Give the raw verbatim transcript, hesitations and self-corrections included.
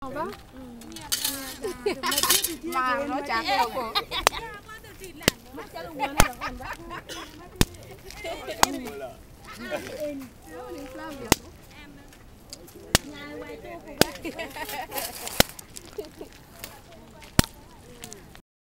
đó mà nó chả kêu của Nhà quay tu của bác